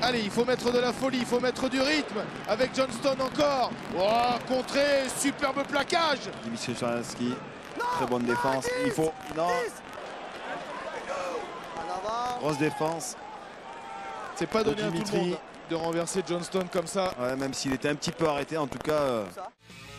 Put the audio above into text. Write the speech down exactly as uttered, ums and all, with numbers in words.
Allez, il faut mettre de la folie, il faut mettre du rythme avec Johnston encore. Oh, contré, superbe plaquage. Dimitri Sharansky, très bonne défense. Il faut... Non. Grosse défense. C'est pas donné à tout le Dimitri. monde de renverser Johnston comme ça. Ouais, même s'il était un petit peu arrêté, en tout cas... Euh...